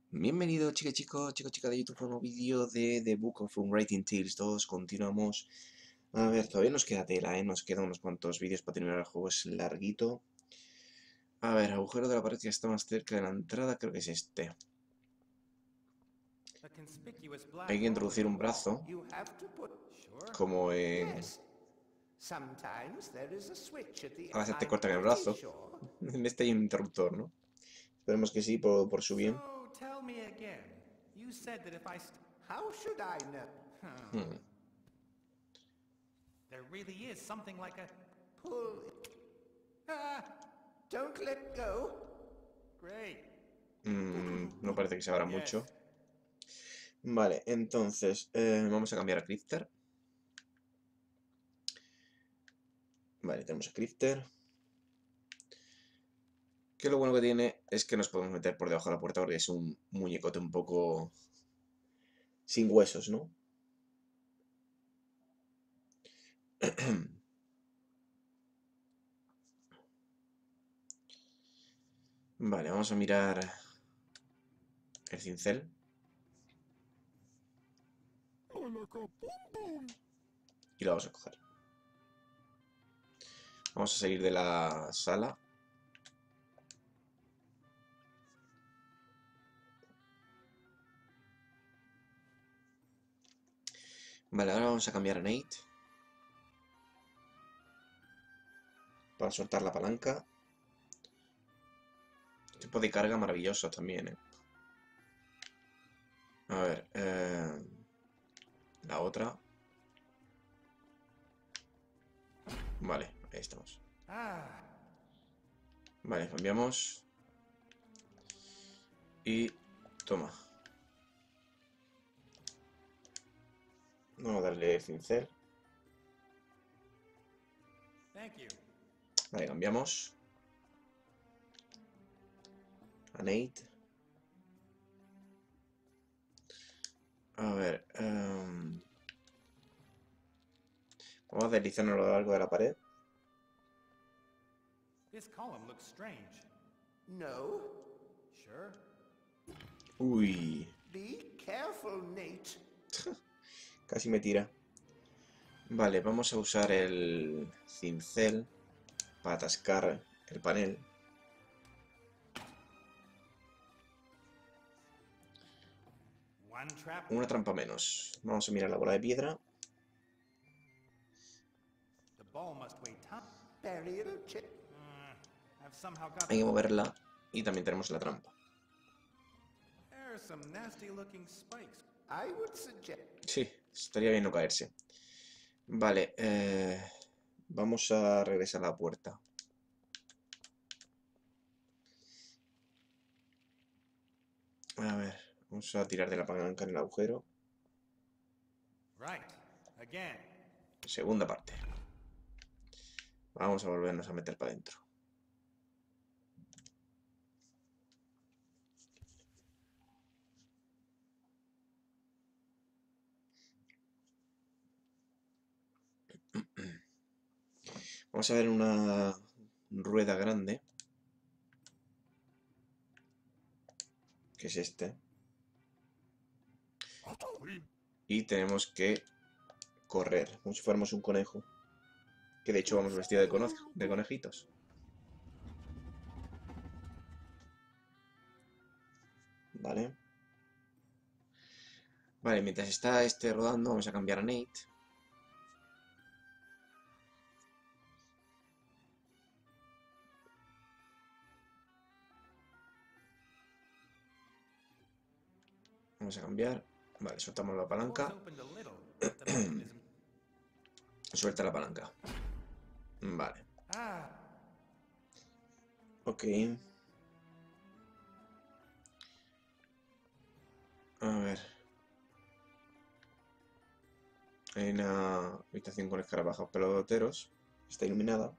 Bienvenido chicos, de YouTube a un nuevo vídeo de The Book of Unwritten Tales 2. Continuamos. A ver, todavía nos queda tela, nos quedan unos cuantos vídeos para terminar el juego, es larguito. A ver, agujero de la pared que está más cerca de la entrada, creo que es este. Hay que introducir un brazo, como en... A veces te cortan el brazo. En este hay un interruptor, ¿no? Esperemos que sí, por su bien. How should I know? Hmm. There really is something like a pull. Ah, don't let go. Great. No parece que se abra Yes. mucho. Vale, entonces, vamos a cambiar a Crifter. Vale, tenemos a Crifter. Que lo bueno que tiene es que nos podemos meter por debajo de la puerta porque es un muñecote un poco sin huesos, ¿no? Vale, vamos a mirar el cincel. Y lo vamos a coger. Vamos a salir de la sala. Vale, ahora vamos a cambiar a Nate. Para soltar la palanca. Tipo de carga maravilloso también, ¿eh? A ver, la otra. Vale, ahí estamos. Ah, Vale, cambiamos. Y toma. Vamos a darle el cincel. thank you. Vale, cambiamos a Nate. A ver, vamos a deslizarnos a lo largo de la pared. This column looks strange. No. Sure. Uy, Be careful, Nate. casi me tira. Vale, vamos a usar el cincel para atascar el panel. One trap. Una trampa menos. Vamos a mirar la bola de piedra. The ball must weigh ton. Barry, it'll check. I've somehow got Hay que moverla. Y también tenemos la trampa. There are some nasty looking spikes. I would suggest. Sí, estaría bien no caerse. Vale, vamos a regresar a la puerta. A ver, vamos a tirar de la palanca en el agujero. Right. Again. Segunda parte. Vamos a volvernos a meter para adentro. Vamos a ver una rueda grande. Que es este. Y tenemos que correr, como si fuéramos un conejo. Que de hecho vamos vestidos de conejitos. Vale. Vale, mientras está este rodando, vamos a cambiar a Nate. Vamos a cambiar. Vale, soltamos la Doors palanca. opened a little, but the mechanism. Suelta la palanca. Vale. Ah. Ok. A ver. Hay una habitación con escarabajos peloteros. Está iluminada.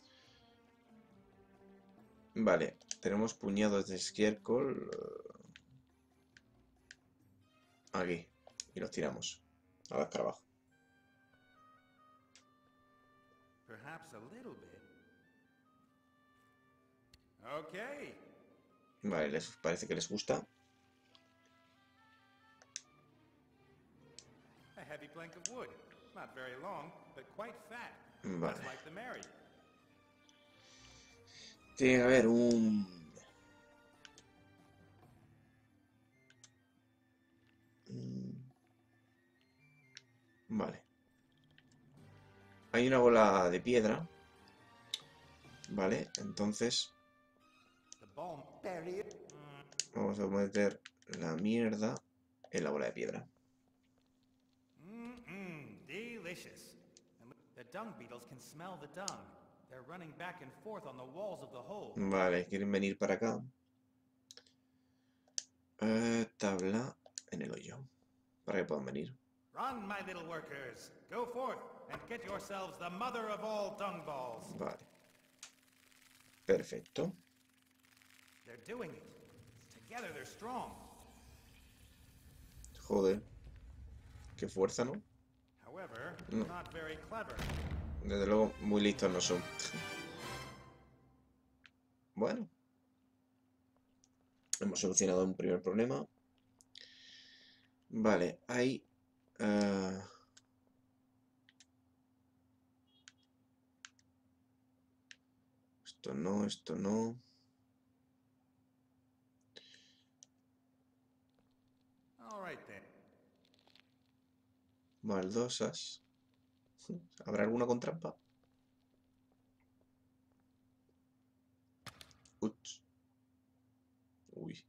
Vale. Tenemos puñados de estiércol. Aquí. Y los tiramos. A los escarabajos. Perhaps a little bit. Okay. Vale, parece que les gusta. hefty plank of wood. Not very long, but quite fat. Vale. Just like the Mary. Tiene que haber un... Vale. Hay una bola de piedra. Vale, entonces The ball bury it. vamos a meter la mierda en la bola de piedra. Delicious. And the dung beetles can smell the dung. They're running back and forth on the walls of the hole. Vale, quieren venir para acá. Tabla en el hoyo. Para que puedan venir. Run, my little workers. Go forth and get yourselves the mother of all dung balls. Vale. Perfecto. They're doing it. Together they're strong. Joder. Qué fuerza, ¿no? However, No. not very clever. Desde luego, muy listos no son. Bueno. Hemos solucionado un primer problema. Vale, hay... Esto no, esto no. All right then. Baldosas. ¿Habrá alguna con trampa? Uch. Uy.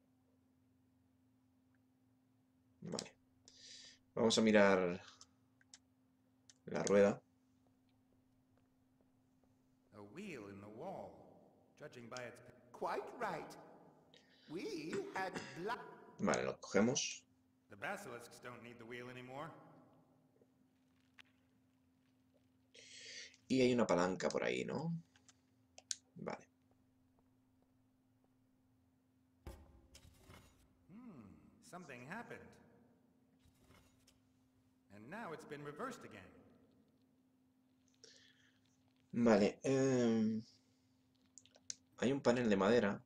Vale. Vamos a mirar la rueda. A wheel in the wall. Judging by its... Quite right. We had black. Vale, lo cogemos. The basilisks don't need the wheel anymore. Y hay una palanca por ahí, ¿no? Vale. Something happened. And now it's been reversed again. Vale. Hay un panel de madera.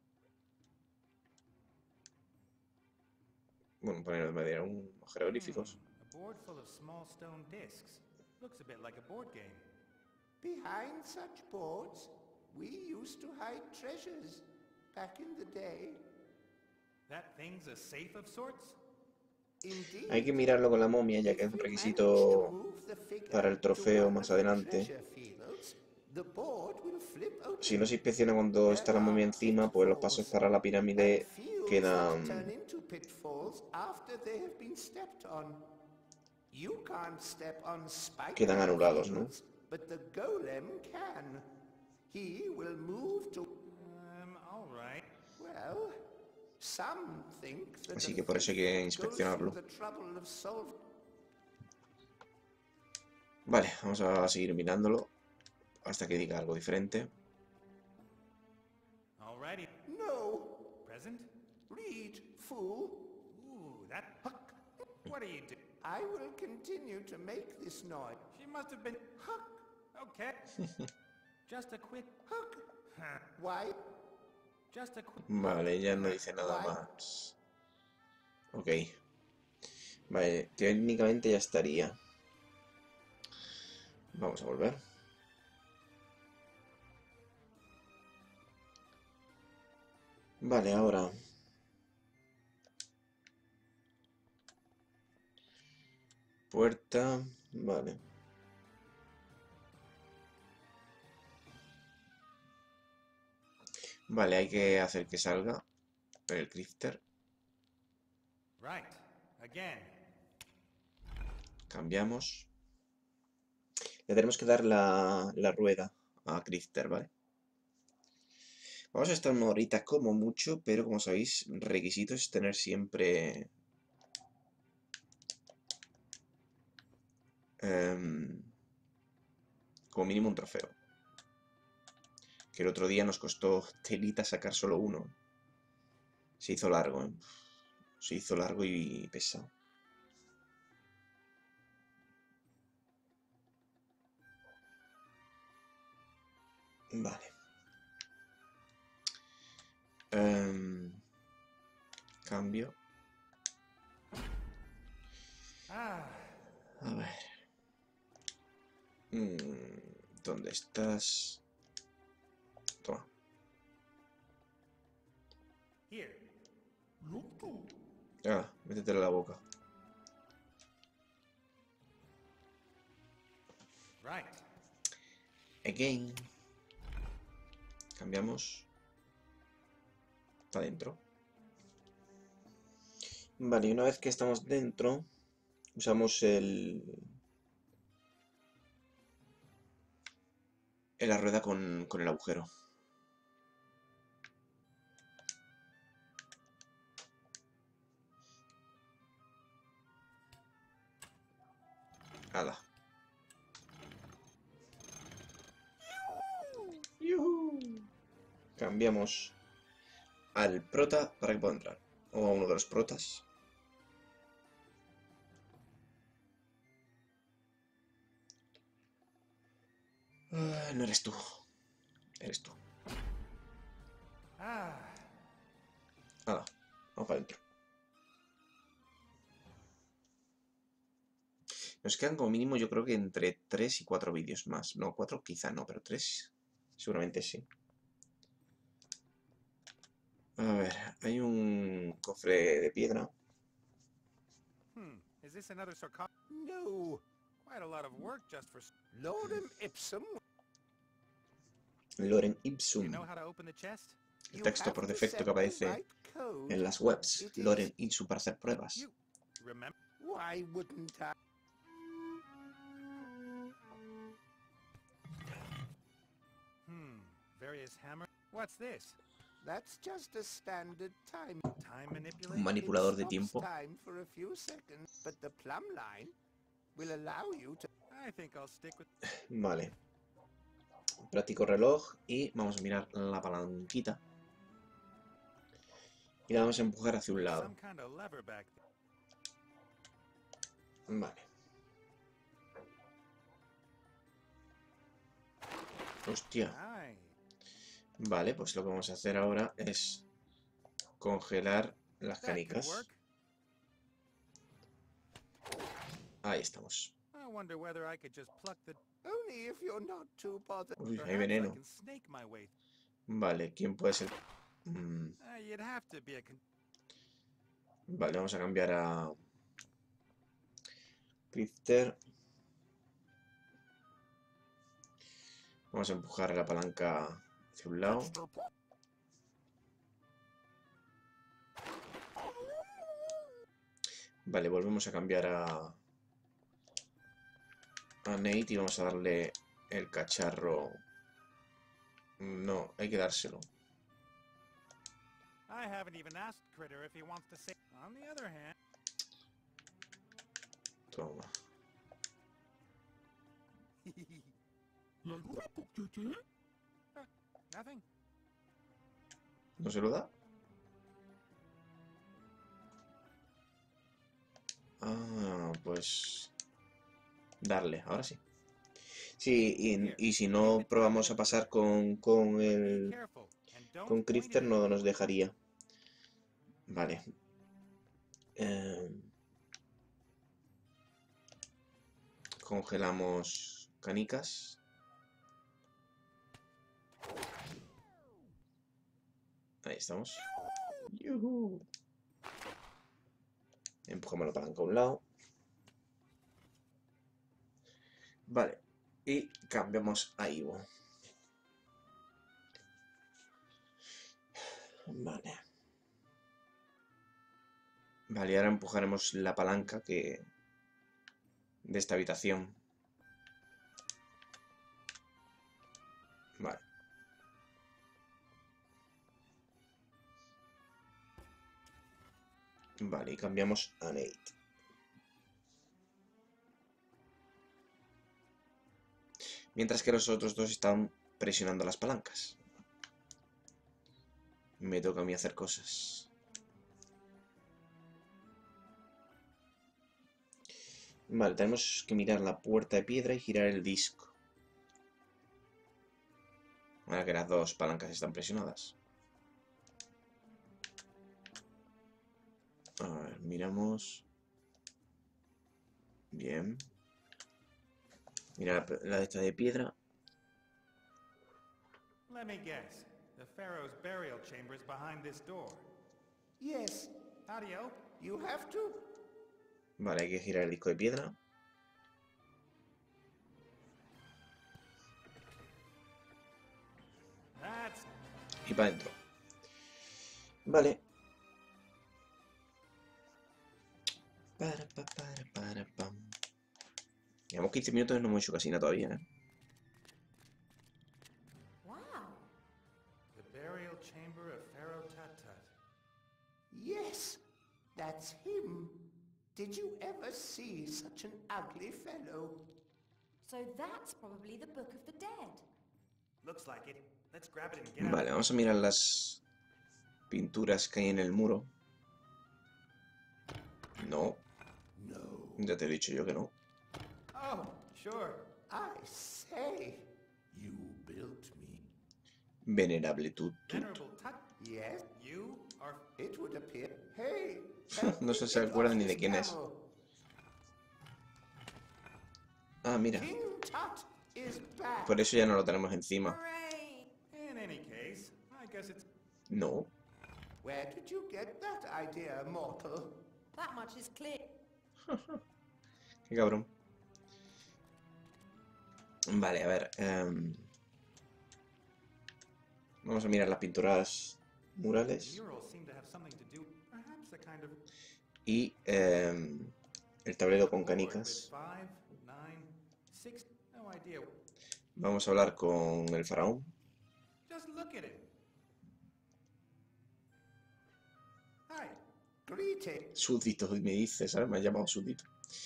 Bueno, un panel de madera, un jeroglíficos. A board full of small stone discs. Looks a bit like a board game. Behind such boards, we used to hide treasures back in the day. That thing's a safe of sorts? Indeed. Hay que mirarlo con la momia, ya que es un requisito para el trofeo más adelante. Si no se inspecciona cuando está la momia encima, pues los pasos para la pirámide quedan anulados, ¿no? All right. Así que por eso hay que inspeccionarlo. Vale, vamos a seguir mirándolo hasta que diga algo diferente. Alrighty. No, Present? read, fool. Ooh, that Huck. What are you doing? I will continue to make this noise. She must have been Huck. Okay. Just a quick Huck. Huh. Why? Just a quick Vale, ya no dice nada más. Ok. Vale, técnicamente ya estaría. Vamos a volver. Vale, ahora. Puerta. Vale. Vale, hay que hacer que salga el crifter. Right. Again. Cambiamos. Le tenemos que dar la rueda a crifter, ¿vale? Vamos a estar una horita como mucho, pero como sabéis, requisito es tener siempre... como mínimo un trofeo. Que el otro día nos costó telita sacar solo uno. Se hizo largo, ¿eh? Se hizo largo y pesado. Vale. Cambio. A ver. ¿Dónde estás? Toma. Here. Ah, métetelo en la boca. Right. Again. Cambiamos. Está dentro. Vale, y una vez que estamos dentro, usamos la rueda con el agujero. Hala. ¡Yujú! Cambiamos al prota para que pueda entrar. O a uno de los protas. No eres tú. Eres tú. Ah. Hala. Vamos para adentro. Nos quedan como mínimo, yo creo que entre 3 y 4 vídeos más. No, 4 quizá no, pero 3 seguramente sí. A ver, hay un cofre de piedra. Is this another sarcophagus? No, Quite a lot of work just for... Lorem Ipsum. Lorem Do you Ipsum. know how to open the chest? El texto por defecto que aparece en las webs. Lorem Ipsum para hacer pruebas. You remember? Why wouldn't I? Various hammer. What's this? That's just a standard time. Time Un manipulation? manipulador de It tiempo. stops time for a few seconds, but the plumb line will allow you to. I think I'll stick with... Vale. Práctico reloj y vamos a mirar la palanquita. Y la vamos a empujar hacia un lado. Some kind of lever back there. Vale. Hostia. Aye. Vale, pues lo que vamos a hacer ahora es congelar las That could canicas. work. Ahí estamos. I wonder whether I could just pluck the... Only if you're not too bothered. Uy, hay Perhaps I veneno. can snake my way. Vale, ¿quién puede ser? You'd have to be a... Vale, vamos a cambiar a Crifter. Vamos a empujar la palanca hacia un lado. Vale, volvemos a cambiar a Nate y vamos a darle el cacharro. No, hay que dárselo. I haven't even asked Critter if he wants to say... On the other hand... Toma. Nothing. ¿No se lo da? Ah, pues... Darle, ahora sí. Sí, y si no probamos a pasar con Careful. And don't con point Crifter it no nos dejaría. Vale. Congelamos canicas. Ahí estamos. ¡Yujú! Empujamos la palanca a un lado. Vale. Y cambiamos a Ivo. Vale. Vale, y ahora empujaremos la palanca de esta habitación. Vale. Vale, y cambiamos a Nate. Mientras que los otros dos están presionando las palancas. Me toca a mí hacer cosas. Vale, tenemos que mirar la puerta de piedra y girar el disco. Ahora que las dos palancas están presionadas. A ver, miramos. Bien. Mira la de esta de piedra. Let me guess. The Pharaoh's burial chamber is behind this door. Yes, How do you open? you have to. Vale, hay que girar el disco de piedra. That's Y para adentro. Vale. Pam. Llevamos 15 minutos y no hemos hecho casi nada todavía, ¿eh? Wow. the burial chamber of Pharaoh Tut. Yes, that's him. Did you ever see such an ugly fellow? So that's probably the Book of the Dead. Looks like it. Let's grab it and get out. Vale, vamos a mirar las pinturas que hay en el muro. No, No. ya te he dicho yo que no. Oh, sure. I say, you built me. Venerable Tut. Venerable Tut, Yes, you are. it would appear. Hey, No se acuerda ni de quién es. Ah, mira. King Tut is back. Por eso ya no lo tenemos encima. Hooray! In any case, I guess it's. No. Where did you get that idea, mortal? That much is clear. Qué cabrón. Vale, a ver. Vamos a mirar las pinturas murales. Murals seem to have something to do. Perhaps a kind of. Y el tablero con board canicas. with 5, 9, 6. No idea. Vamos a hablar con el faraón. Just look at it. Hi. Greeting. Súbdito, me dice, ¿sabes? Me ha llamado súbdito.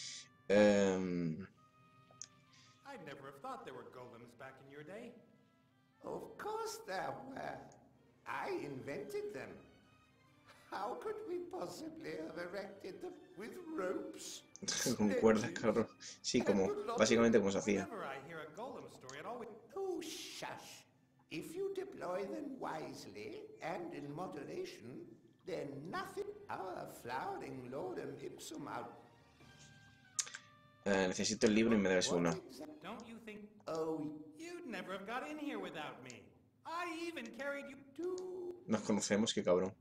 I'd never have thought there were golems back in your day. Of course there were. I invented them. How could we possibly have erected them with ropes? Con cuerdas, claro. Sí, como, básicamente como se hacía. Whenever I hear a golem story, it always. Oh, shush. If you deploy them wisely and in moderation, then nothing our flowering lordum ipsum out. Necesito el libro y me debes una. Don't you think Oh, you'd never have got in here without me? I even carried you to. Nos conocemos, qué cabrón.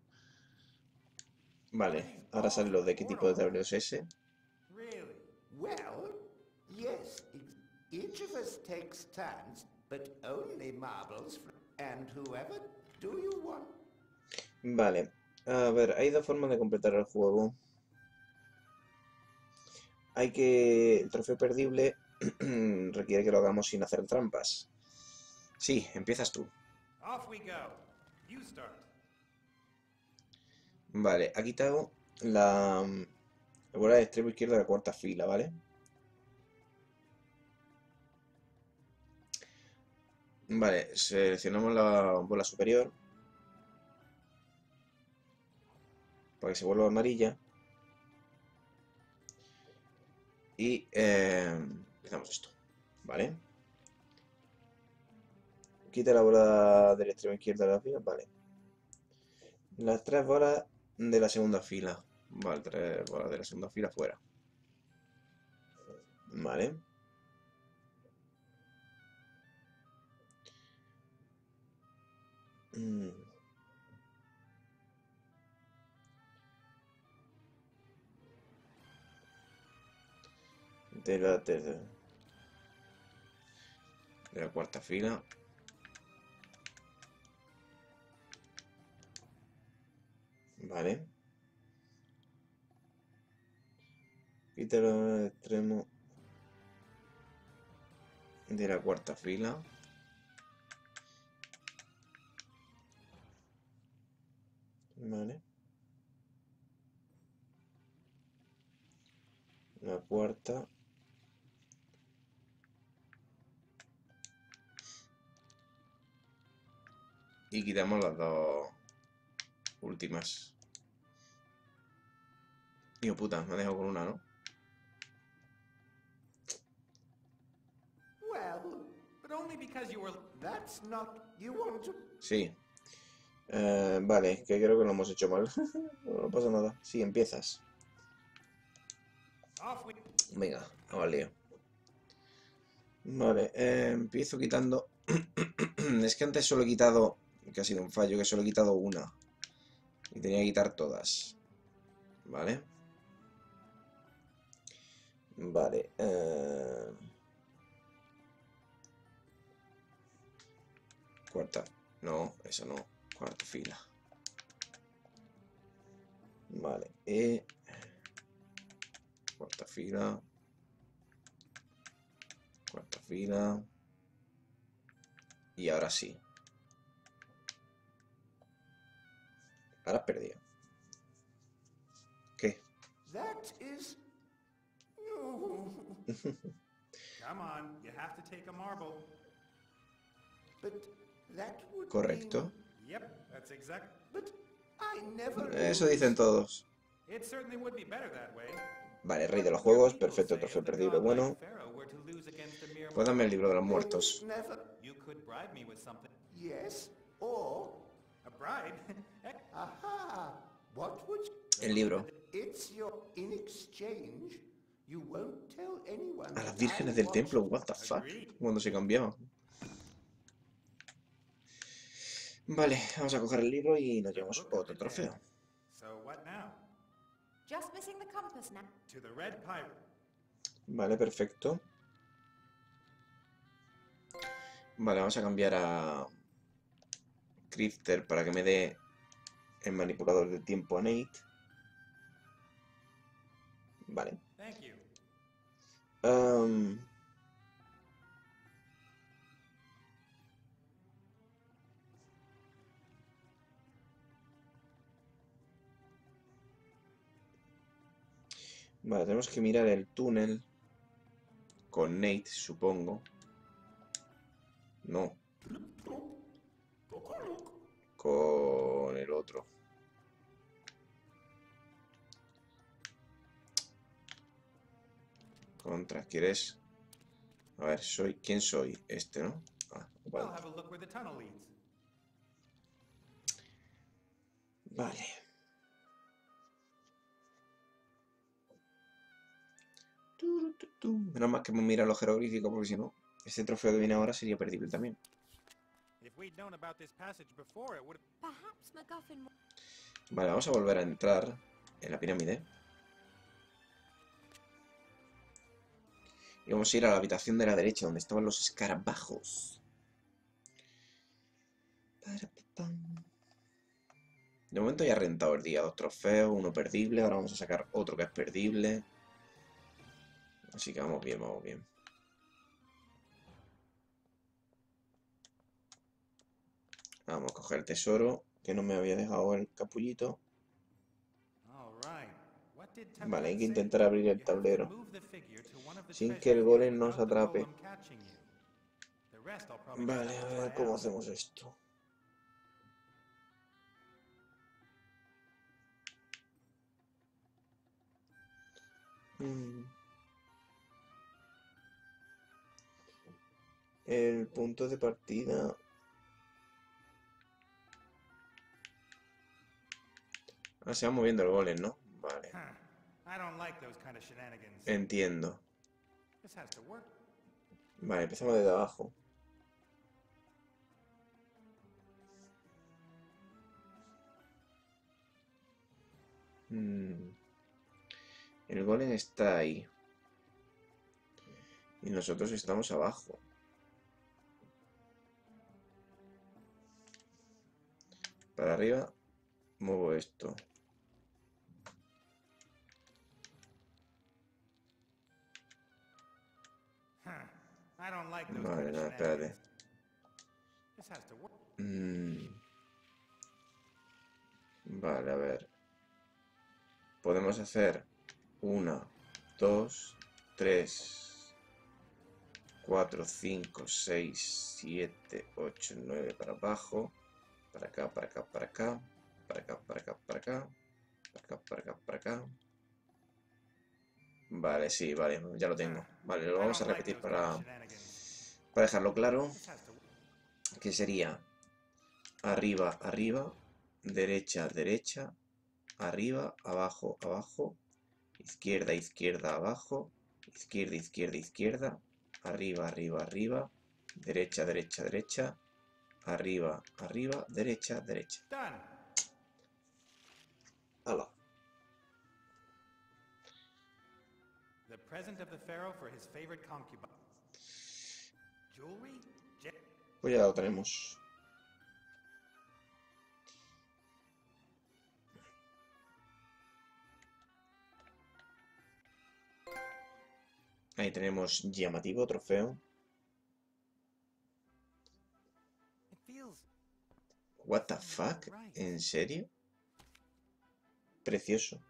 Vale, ahora sabes lo de qué tipo de tablero es ese. Really? well, yes. Each of us takes turns, but only marbles. And whoever do you want? Vale, a ver, hay dos formas de completar el juego. Hay que... El trofeo perdible requiere que lo hagamos sin hacer trampas. Sí, empiezas tú. Off we go. You start. Vale, aquí te hago la bola de extremo izquierdo de la cuarta fila, ¿vale? Vale, seleccionamos la bola superior para que se vuelva amarilla y empezamos esto, ¿vale? Quita la bola del extremo izquierdo de la fila, vale. Las tres bolas de la segunda fila, vale, tres bolas de la segunda fila fuera, vale. De la cuarta fila. Vale. Quítalo al extremo de la cuarta fila. Vale. La cuarta. Y quitamos las dos últimas. Hijo puta, me ha dejado con una, ¿no? Well, But only because you were. that's not. You want to. Sí. Vale, que creo que lo hemos hecho mal. No pasa nada. Sí, empiezas. Off we. Venga, vamos al lío. Vale, empiezo quitando... Es que antes solo he quitado... Que ha sido un fallo, que solo he quitado una. Y tenía que quitar todas. Vale. Vale. Cuarta. No, esa no. Cuarta fila. Vale. Cuarta fila. Cuarta fila. Y ahora sí. Ahora has perdido. ¿Qué? That is... No. Come on, you have to take a marble. But that would Correcto. Yep, that's exact. mean... But I never... Eso dicen todos. It certainly would be better that way. Vale, rey de los juegos. Perfecto, trofeo perdible. Bueno. Pues dame el libro de los muertos. Never... You could bribe me with something. Yes, or... A bribe? Aha! What would you... El libro. It's your... In exchange, you won't tell anyone... A las that vírgenes I del watched- templo. What the fuck. Cuando se cambiaba. Vale, vamos a coger el libro y nos llevamos otro trofeo. So what now? Just missing the compass now. To the Red Pirate. Vale, perfecto. Vale, vamos a cambiar a Crifter para que me dé el manipulador del tiempo a Nate. Vale. Thank you. Vale, tenemos que mirar el túnel con Nate, supongo. No. Con el otro. Contra, ¿quieres? A ver, ¿quién soy? Este, ¿no? Ah, I'll vale. have a look where the tunnel leads. Vale. Menos mal que me mira los jeroglíficos porque si no, este trofeo que viene ahora sería perdible también. If we'd known about this passage before, it would have... Perhaps MacGuffin... Vale, vamos a volver a entrar en la pirámide. Y vamos a ir a la habitación de la derecha, donde estaban los escarabajos. De momento ya he rentado el día. 2 trofeos, 1 perdible. Ahora vamos a sacar otro que es perdible. Así que vamos bien, vamos bien. Vamos a coger el tesoro, que no me había dejado el capullito. All right. What did Vale, hay Temperat que say? intentar abrir el You have to tablero move the figure to one of the sin que treasure el golem fields nos without the atrape. golem catching you. The rest I'll probably just Vale, have a to ver try cómo out. hacemos esto. El punto de partida. Ah, se va moviendo el golem, ¿no? Vale, Huh. I don't like those kind of shenanigans. entiendo. This has to work. Vale, empezamos desde abajo. El golem está ahí. Y nosotros estamos abajo. Para arriba, muevo esto. Huh. I don't like those Vale, kind of no, espérate. shenanigans. This has to work. Vale, a ver. Podemos hacer 1, 2, 3, 4, 5, 6, 7, 8, 9 para abajo. Para acá, para acá, para acá. Para acá, para acá, para acá. Para acá, para acá, para acá. Vale, sí, vale, ya lo tengo. Vale, lo I vamos a don't like repetir those kind of para shenanigans. dejarlo claro. This has to work. Que sería arriba, arriba, derecha, derecha, arriba, abajo, abajo, izquierda, izquierda, abajo, izquierda, izquierda, izquierda, arriba, arriba, arriba, derecha, derecha, derecha, arriba, arriba, derecha, derecha. Done. ¡Hala! The present of the pharaoh for his favorite concubine. Jewelry? Pues ya lo tenemos. Ahí tenemos llamativo trofeo. It feels What the fuck? ¿En serio? Precioso.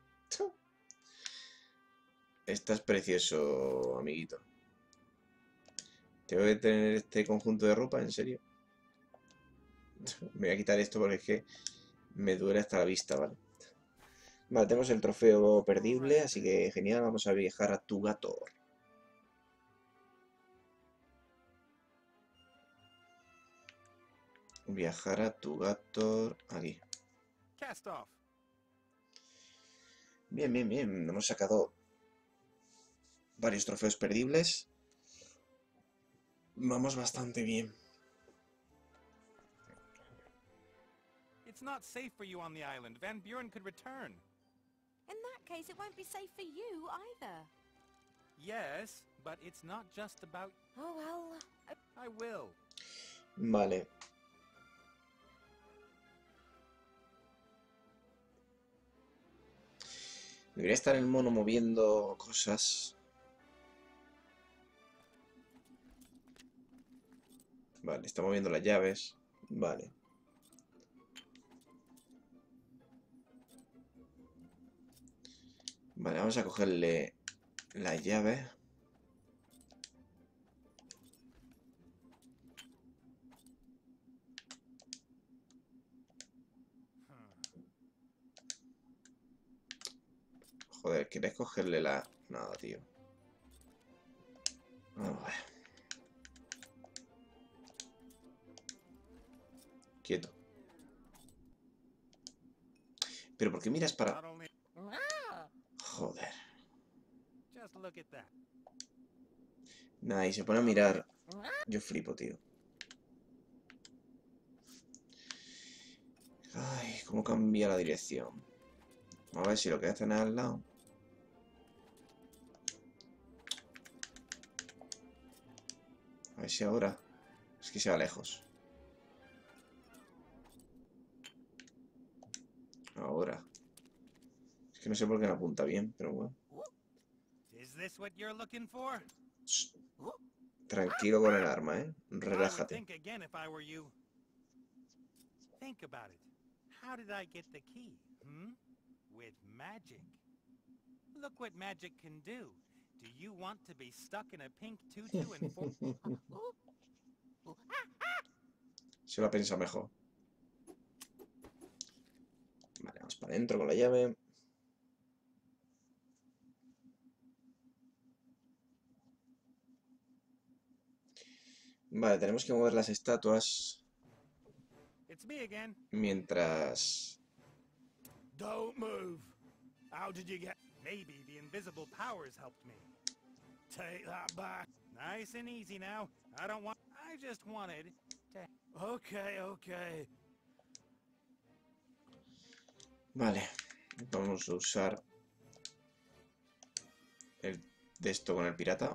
Estás precioso, amiguito. ¿Tengo que tener este conjunto de ropa? ¿En serio? Me voy a quitar esto porque es que me duele hasta la vista, ¿vale? Vale, tenemos el trofeo perdible, así que genial. Vamos a viajar a Tugator. Viajar a Tugator. Aquí. cast off. Bien, bien, bien. Hemos sacado varios trofeos perdibles. Vamos bastante bien. It's not safe for you on the island. Van Buren could return. In that case, it won't be safe for you either. Yes, but it's not just about... Oh, well... I will. Vale. Debería estar el mono moviendo cosas. Vale, está moviendo las llaves. Vale. Vale, vamos a cogerle la llave. Joder, ¿quieres cogerle la...? Nada, tío. Vamos a ver. Quieto. ¿Pero por qué miras para...? Not only... Joder. Just look at that. Nada, y se pone a mirar. Yo flipo, tío. Ay, cómo cambia la dirección. Vamos a ver si lo que hacen es al lado. A ver si ahora... Es que se va lejos. Ahora. Es que no sé por qué no apunta bien, pero bueno. Is this what you're looking for? Shh. Tranquilo con el arma, ¿eh? I would Relájate. think again if I were you. Think about it. How did I get the key? With magic. Look what magic can do. Do you want to be stuck in a pink tutu and Se lo ha pensado mejor. Vale, vamos para adentro con la llave. Vale, tenemos que mover las estatuas It's me again. mientras... Don't move. How did you get? Maybe the invisible powers helped me. Take that back. Nice and easy now. I don't want... I just wanted to... Okay, okay. Vale, vamos a usar el de esto con el pirata.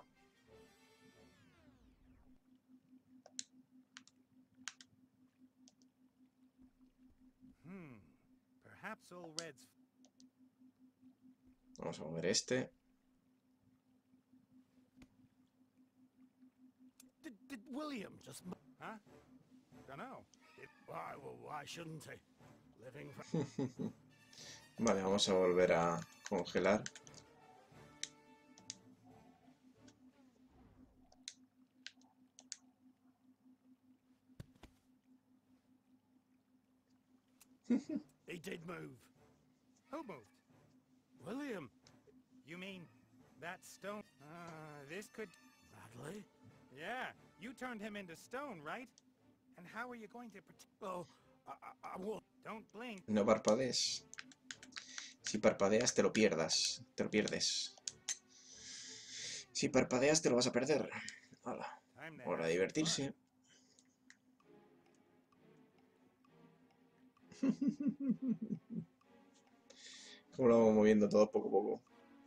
Perhaps old Red's... Vamos a mover este. Did William just... Huh? Dunno. Why shouldn't he? Living for... Vale, vamos a volver a congelar. He did move. Who moved? William. You mean that stone? This could... Bradley? Yeah, you turned him into stone, right? And how are you going to protect... Oh, I won't. Don't blink. No parpadees. Si parpadeas te lo pierdas. Te lo pierdes. Si parpadeas te lo vas a perder. Hala, Time to hora have de some fun. divertirse. Como lo vamos moviendo todo poco a poco.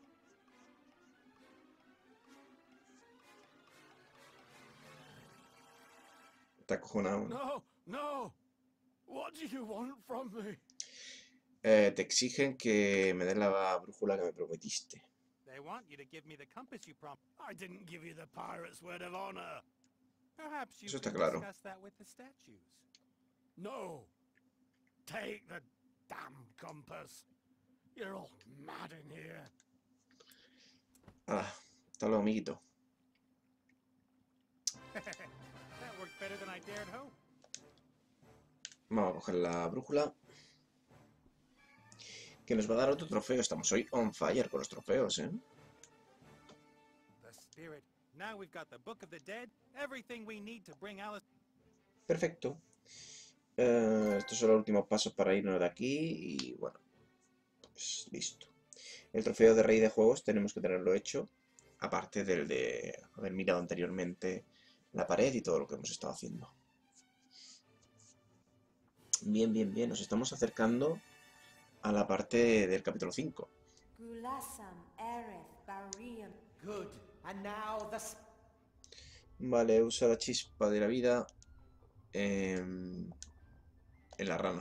Está acojonado. No, no. What do you want from me? Te exigen que me des la brújula que me prometiste. They want you to give me the compass you promised. I didn't give you the pirate's word of honor. Perhaps you Eso está could claro. discuss that with the statues. No. Take the damn compass. You're all mad in here. Hala, hasta luego, amiguito. That worked better than I dared hope. Vamos a coger la brújula. Que nos va a dar otro trofeo. Estamos hoy on fire con los trofeos, ¿eh? The spirit. Now we've got the Book of the Dead. Everything we need to bring Alice. Perfecto. Estos son los últimos pasos para irnos de aquí y bueno, pues listo. El trofeo de rey de juegos tenemos que tenerlo hecho, aparte del de haber mirado anteriormente la pared y todo lo que hemos estado haciendo. Bien, bien, bien. Nos estamos acercando a la parte del capítulo 5. Gulasam, Ereth, Barium. Good. And now the... Vale, usa la chispa de la vida en la rana.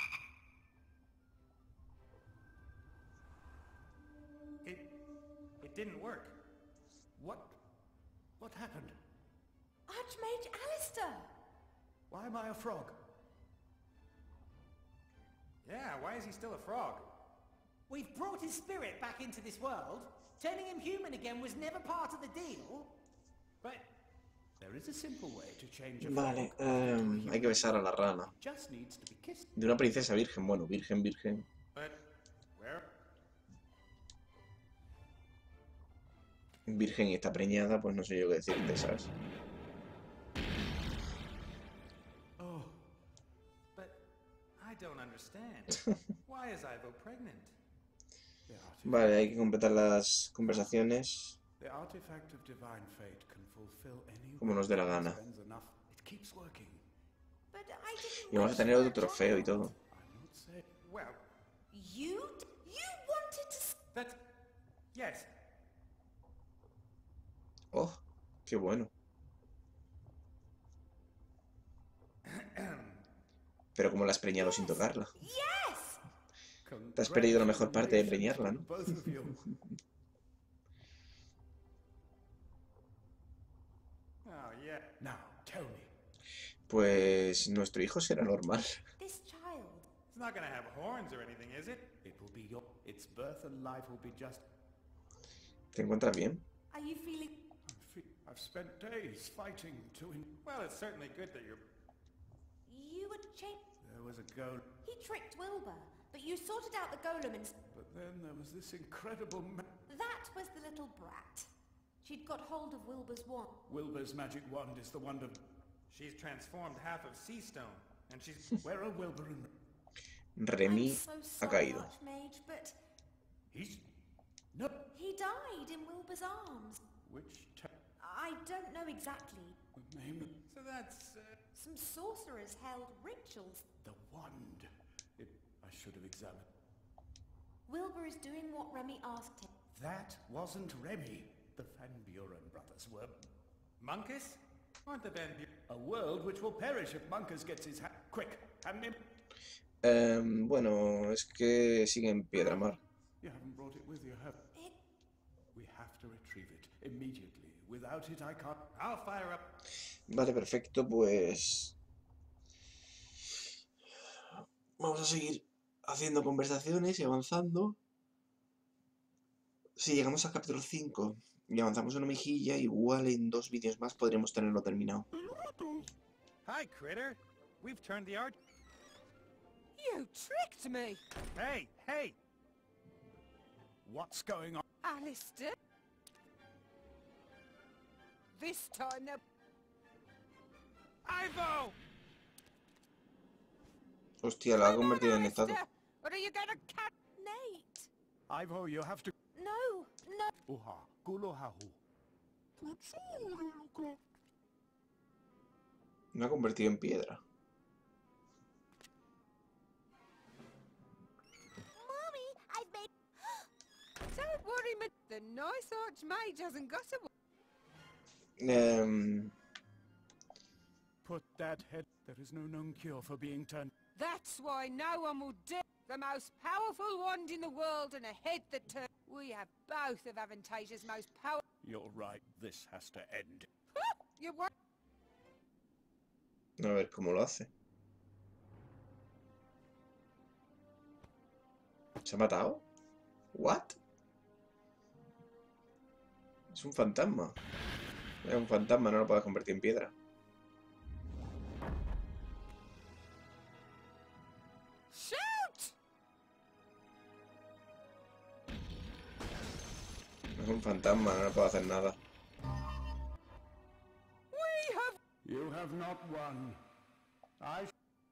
It didn't work. What happened? Archmage Alistair! Why am I a frog? Yeah, why is he still a frog? We've brought his spirit back into this world. Turning him human again was never part of the deal. But There is a simple way to change a Vale, frog. hay que besar a la rana. Just needs to be kissed. De una princesa virgen, bueno, virgen, virgen. where? Virgen y está preñada, pues no sé yo qué decirte, ¿sabes? Oh. But I don't understand. Why is Ivo pregnant? Vale, hay que completar las conversaciones The artifact of divine fate can fulfill any como nos dé la gana. enough. It keeps working. But I didn't Y vamos a wish tener for otro a trofeo y child. todo. I'm not saying... Well, You wanted to... that's... Yes. Oh, qué bueno. Pero como la has preñado sin tocarla. Yes! Te has perdido la mejor parte de preñarla, ¿no? Both of you. Oh, yeah. Now, tell me. Pues nuestro hijo será normal. This child. It's not gonna have horns or anything, is it? It will be your... Its birth and life will be just... ¿Te encuentras bien? Are you feeling... I've spent days fighting to... Well, it's certainly good that you're... You were There was a goal, He tricked Wilbur, but you sorted out the golem and... but then there was this incredible... That was the little brat. She'd got hold of Wilbur's wand. Wilbur's magic wand is the wand of... She's transformed half of Sea Stone, and she's... Where are Wilbur and... Remy I'm so ha sorry, caído. Archmage, but He's... No. he died in Wilbur's arms. Which... I don't know exactly. name... So that's... Some sorcerers held rituals. The wand. I should have examined. Wilbur is doing what Remy asked him. That wasn't Remy. The Van Buren brothers were... Monkus? Aren't the Van Buren... A world which will perish if Monkus gets his hand... Quick, hand him... Bueno, es que sigue en Piedramar. You haven't brought it with you, have... It... We have to retrieve it immediately. Without it, I can't... I'll fire up... Vale, perfecto, pues... Vamos a seguir haciendo conversaciones y avanzando. Si llegamos al capítulo 5 y avanzamos una mejilla, igual en 2 vídeos más podremos tenerlo terminado. Hi, Critter. We've turned the art... You tricked me, Hey, hey! What's going on? Alistair. This time now. Ivo! Hostia, la ha convertido en estado. Alistair, or are you gonna cut Nate! Ivo, you have to... No, no. Uha, gulohahu. Me ha convertido en piedra. Mommy, I've made... Don't worry, the nice archmage hasn't got a... Put that head. There is no known cure for being turned. That's why no one will dare. The most powerful wand in the world and a head that turns. We have both of Avantasia's most power... You're right. This has to end. You what? A ver cómo lo hace. ¿Se ha matado? ¿What? Es un fantasma. Es un fantasma, no lo puedes convertir en piedra. Shoot! Es un fantasma, no le puedo hacer nada. We have... You have not won. I...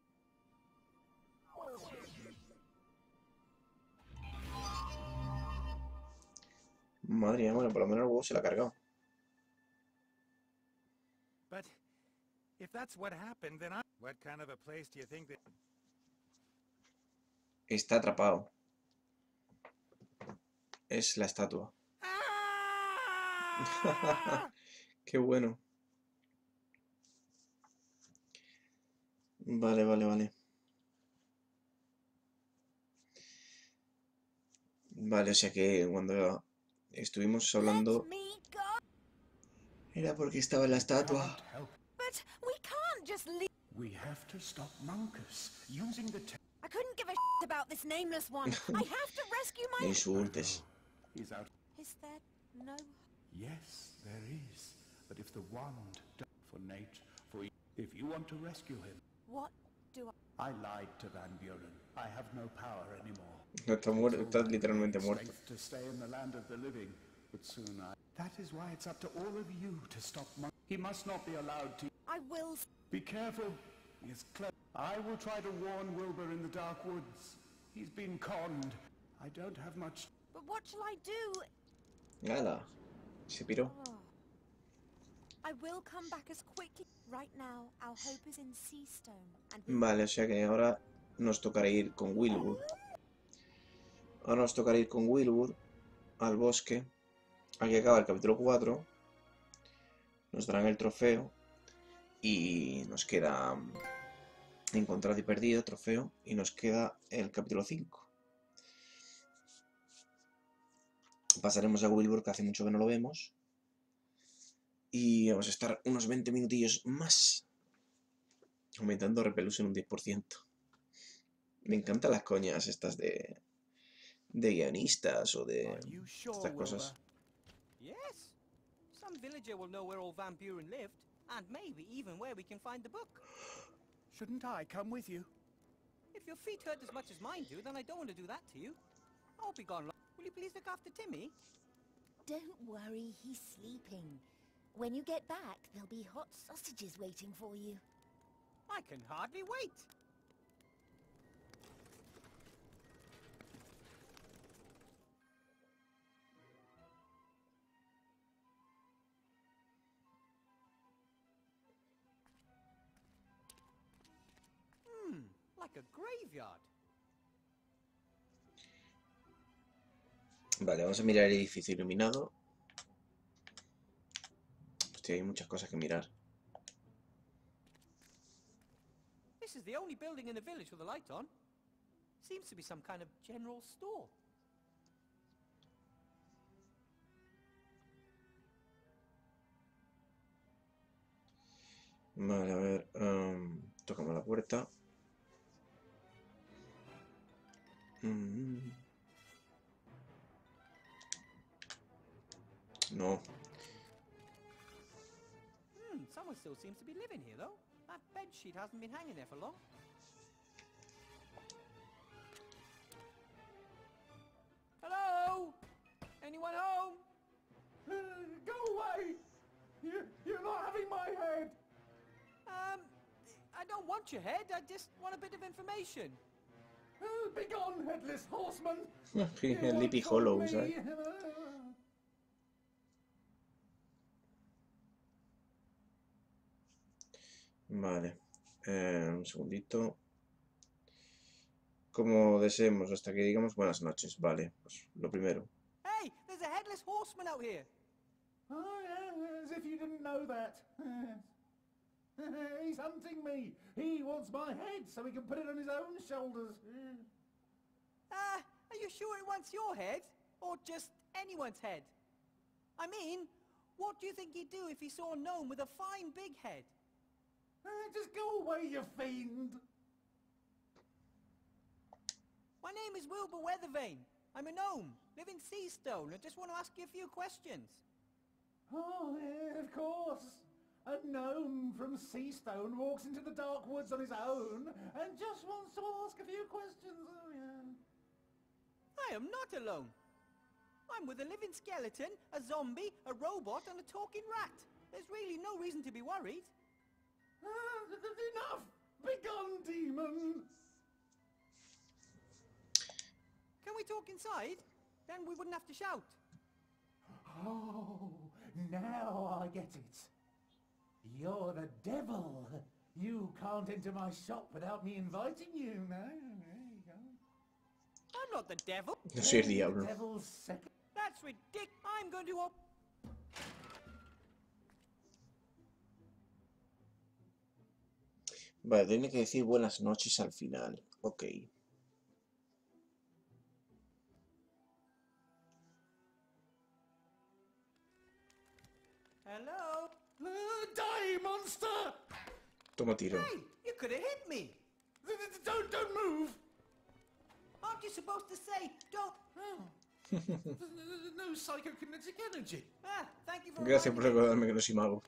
Madre mía, bueno, por lo menos el huevo se lo ha cargado. But if that's what happened, then I... What kind of a place do you think that... Está atrapado. Es la estatua. Ah! Qué bueno. Vale, vale, vale. Vale, o sea que cuando estuvimos hablando Let me go. era porque estaba en la estatua. Can't help. But we can't just leave. We have to stop Monkus using the... I couldn't give a shit about this nameless one. I have to rescue No my... insultes. He's out. Is there no... Yes, there is. But if the wand... For Nate, for... If you want to rescue him... What do I... I lied to Van Buren. I have no power anymore. No está muerto, está literalmente muerto. Safe to stay in the land of the living, but soon I... That is why it's up to all of you to stop Monkus. He must not be allowed to... I will... Be careful. He is clever. I will try to warn Wilbur in the Dark Woods. He's been conned. I don't have much... But what shall I do? Nada. Se piró. Oh. I will come back as quickly. Right now, our hope is in Seastone. And we... Vale, o sea que ahora nos tocará ir con Wilbur. Ahora nos tocará ir con Wilbur al bosque. Aquí acaba el capítulo 4. Nos darán el trofeo. Y nos queda encontrado y perdido, trofeo. Y nos queda el capítulo 5. Pasaremos a Wilbur, que hace mucho que no lo vemos. Y vamos a estar unos 20 minutillos más. Aumentando Repelús en un 10%. Me encantan las coñas estas de guionistas o de Are you sure, estas cosas. Wilbur? Yes. Some villager will know where old Van Buren lived, and maybe even where we can find the book. Shouldn't I come with you? If your feet hurt as much as mine do, then I don't want to do that to you. I'll be gone long. Will you please look after Timmy? Don't worry, he's sleeping. When you get back, there'll be hot sausages waiting for you. I can hardly wait. Like a graveyard. Vale, vamos a mirar el edificio iluminado. Hostia, hay muchas cosas que mirar. This is the only building in the village with a light on. Seems to be some kind of general store. Vale, a ver. Tocamos la puerta. No. Someone still seems to be living here, though. That bed sheet hasn't been hanging there for long. Hello? Anyone home? Go away! You're not having my head! I don't want your head. I just want a bit of information. Begone, headless horseman! Sleepy Hollow, ¿sabes? Vale. Un segundito. Como deseemos, hasta que digamos buenas noches. Vale, pues lo primero. Hey, there's a headless horseman out here. Oh, yeah, as if you didn't know that. He's hunting me. He wants my head so he can put it on his own shoulders. Are you sure it wants your head? Or just anyone's head? I mean, what do you think he'd do if he saw a gnome with a fine big head? Just go away, you fiend. My name is Wilbur Weathervane. I'm a gnome, live in Seastone. I just want to ask you a few questions. Oh, yeah, of course. A gnome from Seastone walks into the dark woods on his own and just wants to ask a few questions. Oh, yeah. I am not alone. I'm with a living skeleton, a zombie, a robot, and a talking rat. There's really no reason to be worried. Enough! Begone, demon! Can we talk inside? Then we wouldn't have to shout. Oh, now I get it. You're the devil. You can't enter my shop without me inviting you. No, there you go. I'm not the devil. No soy el diablo. Devil's second. That's ridiculous. I'm going to Vale, tiene que decir buenas noches al final. Ok. Hello? Die, monster! Toma tiro. Hey, you could have hit me. Don't move! Aren't you supposed to say, don't... No psychokinetic energy. Thank you for Gracias por reminding me. recordarme que no soy mago.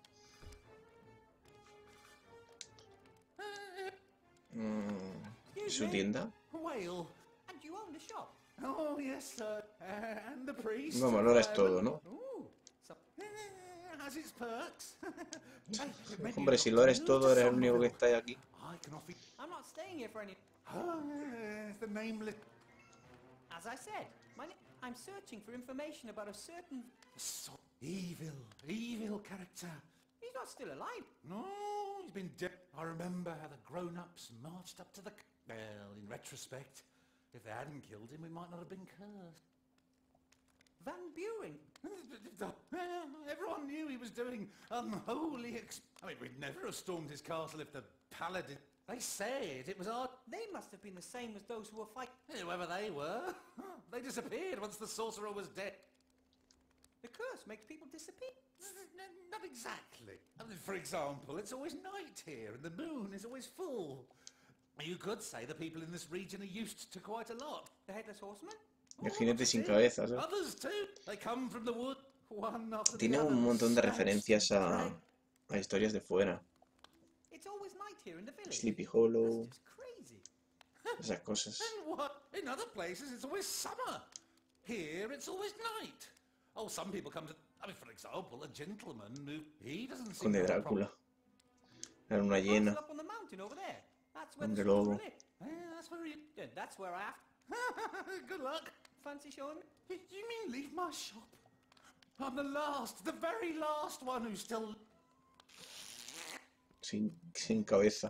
¿Es su tienda? Whale. And you own the shop. Oh, yes, sir. And the priest. Vamos, ahora es todo, ¿no? Ooh. So, Has its perks. Hey, maybe Hombre, you're si not lo eres new todo, to eres el único que Somerville. está aquí. I can offer you... I'm not staying here for any... Oh, yes, the nameless... As I said, I'm searching for information about a certain... So evil character. He's not still alive. No, he's been dead. I remember how the grown-ups marched up to the... Well, in retrospect, if they hadn't killed him, we might not have been cursed. Van Buren. Everyone knew he was doing unholy I mean, we'd never have stormed his castle if the paladin... They said it was our... They must have been the same as those who were fighting. Whoever they were. They disappeared once the sorcerer was dead. The curse makes people disappear. Not exactly. I mean, for example, it's always night here and the moon is always full. You could say the people in this region are used to quite a lot. The Headless Horseman? El jinete sin cabeza, ¿sabes? Others too. They come from the wood. One after the Tiene other. un montón de Snatched referencias and a historias de fuera. It's always night here in the village. Sleepy Hollow, That's just crazy. esas cosas. And what? In other places, it's always summer. Here, it's always night. Oh, some people come to... I mean, for example, a gentleman who... He doesn't seem Conde to have a problem. Drácula. La luna llena. Up on the mountain over there. That's where Hombre the sorcerer lobo. lived. Yeah, that's where he... Yeah, that's where I have. Good luck. Fancy showing me? You mean leave my shop? I'm the very last one who's still... Sin cabeza.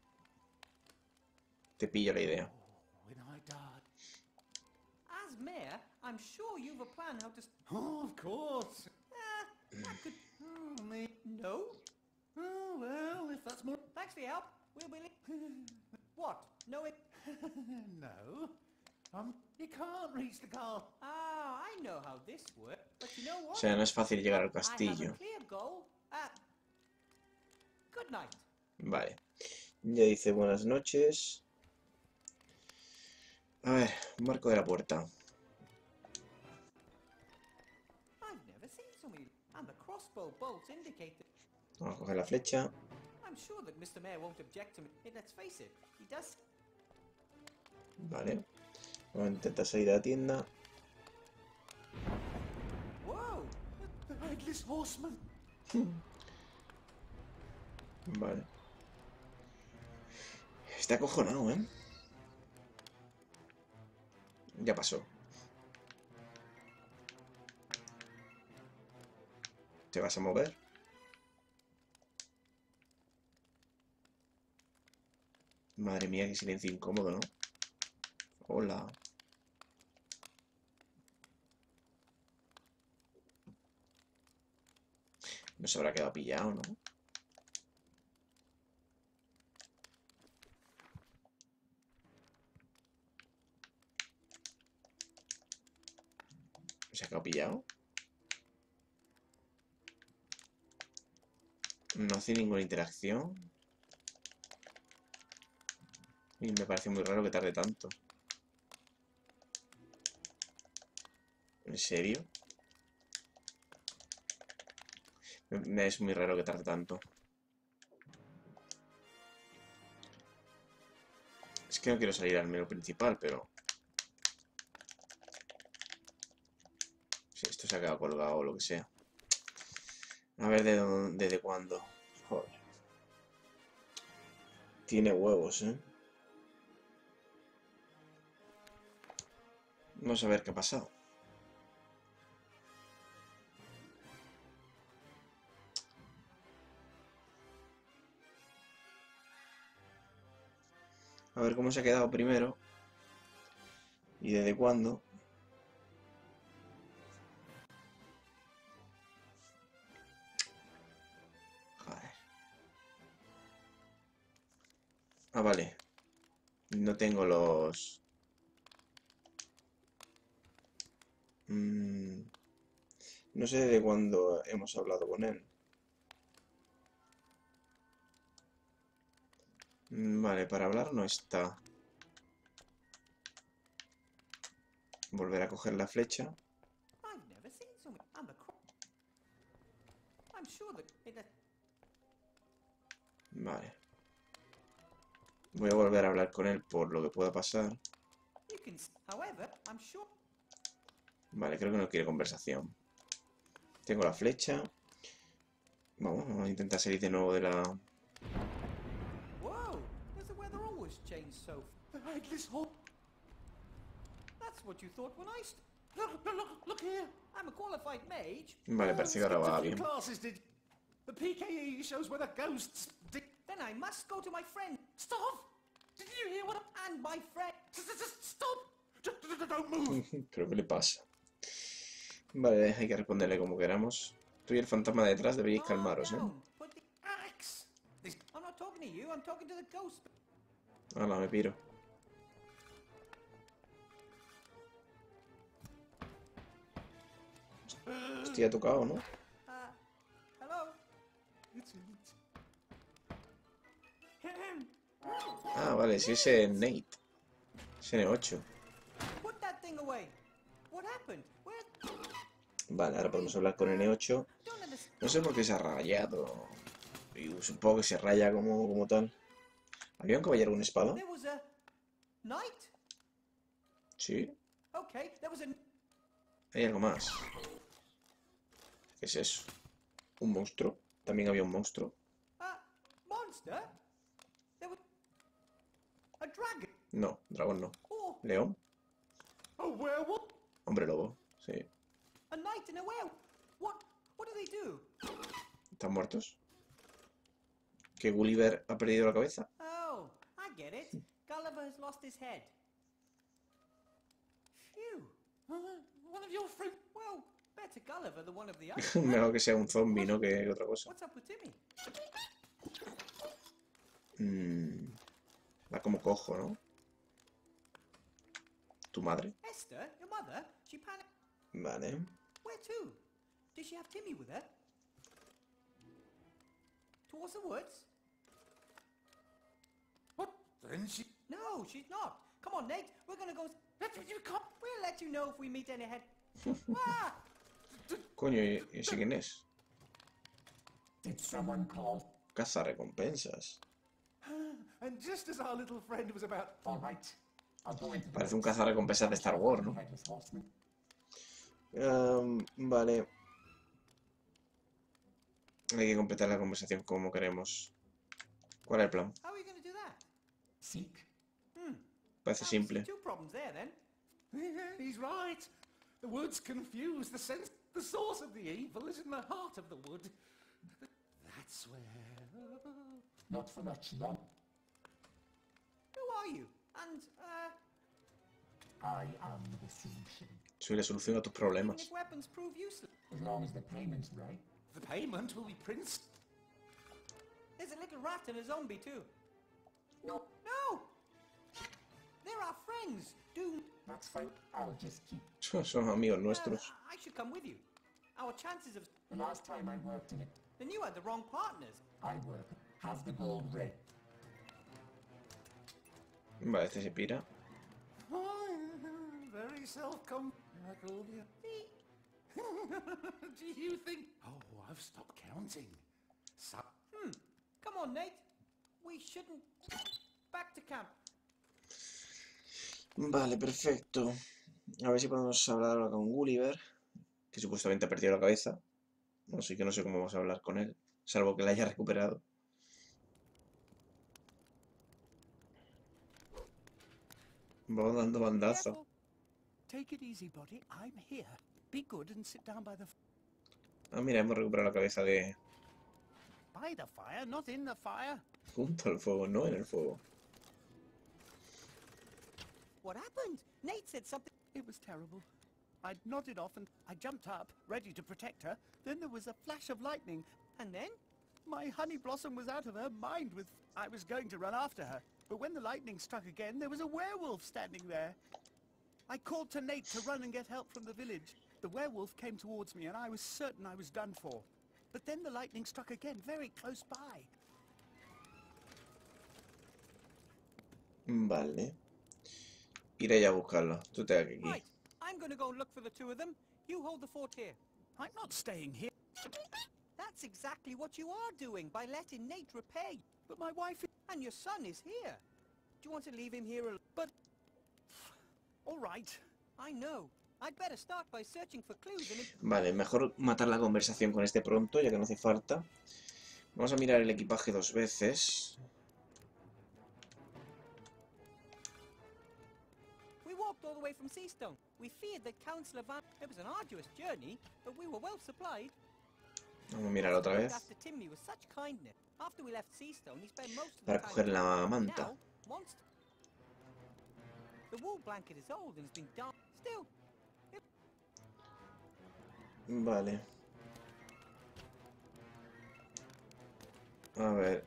Te pillo la idea. When I died... As mayor, I'm sure you've a plan how to... Oh, of course. That could... Oh, me... No? Oh, well, if that's more... Thanks for your help. We'll be... What? No, it... No. You can't reach the car. Ah, I know how this works. But you know O what? sea, no es fácil llegar al I have a castillo. clear goal. Good night. Vale. Ya dice buenas noches. A ver, marco de la puerta. I've never seen so many... And the crossbow bolts indicate that... Vamos a coger la flecha. I'm sure that Mr. Mayor won't object to me. Let's face it, he does... Vale. Vamos a intentar salir de la tienda. Whoa! The Headless Horseman. Vale. Está acojonado, ¿eh? Ya pasó. ¿Te vas a mover? Madre mía, qué silencio incómodo, ¿no? Hola. No se habrá quedado pillado, ¿no? ¿Se ha quedado pillado? No hace ninguna interacción. Y me parece muy raro que tarde tanto. ¿En serio? Me es muy raro que tarde tanto. Es que no quiero salir al menú principal, pero... Si esto se ha quedado colgado o lo que sea. A ver desde cuándo. Joder. Tiene huevos, ¿eh? Vamos a ver qué ha pasado. A ver cómo se ha quedado primero. Y desde cuándo. Joder. Ah, vale. No tengo los... No sé de cuándo hemos hablado con él. Vale, para hablar no está. Volver a coger la flecha. I've never seen someone. I'm sure that Vale. Voy a volver a hablar con él por lo que pueda pasar. you can. However, I'm sure. Vale, creo que no quiere conversación. Tengo la flecha. Vamos a intentar salir de nuevo de la... Whoa! Does the weather always change so? That's what you thought when I. Look here. I'm a qualified mage. Vale, parece que ahora va bien. The PKE shows where the ghosts... Then I must go to my friend. Stop! Did you hear what? And my friend. Stop! Don't move! Creo que le pasa. Vale, hay que responderle como queramos. Tú y el fantasma detrás deberíais calmaros, ¿eh? But the axe. I'm not talking to you. I'm talking to the ghost. Hala, me piro. Hostia, ha tocado, ¿no? Hello. Ah, vale, sí, ese Nate. Es N8. Put that thing away. What happened? Where? Vale, ahora podemos hablar con N8. Don't understand. No sé por qué se ha rayado. Y supongo que se raya como tal. ¿Había un caballero con espada? There was a knight. Sí. Okay, there was a. Hay algo más. ¿Qué es eso? ¿Un monstruo? También había un monstruo. Monster. There was a dragon. No, dragón no. Oh, ¿León? A werewolf? Hombre lobo. Sí. a knight and a whale. What do they do? ¿Están muertos? ¿Que Gulliver ha perdido la cabeza? Oh, I get it. Gulliver has lost his head. Phew. One of your friends. Well, better Gulliver than one of the others. Mejor que sea un zombie, ¿no? Que otra cosa. What's up with Timmy? Va como cojo, ¿no? ¿Tu madre? Esther, your mother, she panicked. Vale. Where to? Did she have Timmy with her? Towards the woods? What? Then she... No, she's not. Come on, Nate. We're gonna go. You can't. We'll let you know if we meet any head. Ah! Coño, ¿y ese quién es? Did someone call? Caza recompensas. And just as our little friend was about... All right. I'll go into... Parece un cazarrecompensas de Star Wars, ¿no? Vale. Hay que completar la conversación como queremos. ¿Cuál es el plan? How are we gonna do that? Seek. Parece simple. Two problems there then. Yeah, he's right. The woods confuse the sense. The source of the evil is in the heart of the wood. That's where... Not for much long. And, I am the solution. Soy la solución a tus even problemas. if weapons prove useless, As long as the payment's right. The payment will be Prince. there's a little rat and a zombie too. No, No! They're our friends, Doom. that's fine. I'll just keep. Son amigos Well, nuestros. I should come with you. Our chances of... The last time I worked in it, Then you had the wrong partners. I work. Have the gold red. Vale, este se pira. Very self-com. I told you. Do you think? Oh, I've stopped counting. So, Come on, Nate. We shouldn't... Back to camp. Vale, perfecto. A ver si podemos hablar ahora con Gulliver, que supuestamente ha perdido la cabeza. Así que no sé cómo vamos a hablar con él, salvo que la haya recuperado. Va dando bandazo. Careful. Take it easy, buddy. I'm here. Be good and sit down by the Ah, mira, hemos recuperado la cabeza de... by the fire, not in the fire. Junto al fuego, no en el fuego. What happened? Nate said something... It was terrible. I'd nodded off and I jumped up, ready to protect her. Then there was a flash of lightning. And then? My honey blossom was out of her mind with... I was going to run after her, but when the lightning struck again, there was a werewolf standing there. I called to Nate to run and get help from the village. The werewolf came towards me and I was certain I was done for. But then the lightning struck again, very close by. Vale. Iré ya a buscarlo. Tú te quedas aquí. Right. I'm gonna go look for the two of them. You hold the fort here. I'm not staying here. That's exactly what you are doing by letting Nate repair you. But my wife... And your son is here. Do you want to leave him here alone? But... All right. I know. I'd better start by searching for clues and... Vale, mejor matar la conversación con este pronto, ya que no hace falta. Vamos a mirar el equipaje 2 veces. We walked all the way from Seastone. We feared that Councillor Van... It was an arduous journey, but we were well supplied. Vamos a mirar otra vez. After Timmy with such kindness. After we left Seastone, he spent most of the Para time... coger la manta. Now, monster... The wool blanket is old and has been dark. Still, Vale. A ver,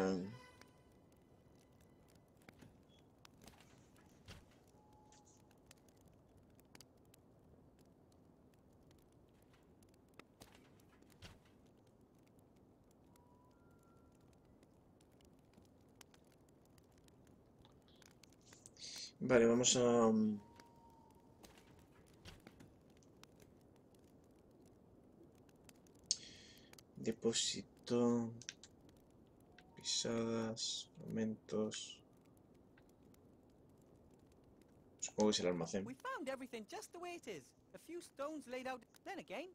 Vale, vamos a... Depósito... Pisadas... Momentos... Supongo que es el almacén. we found everything just the way it is. A few stones laid out. Then again,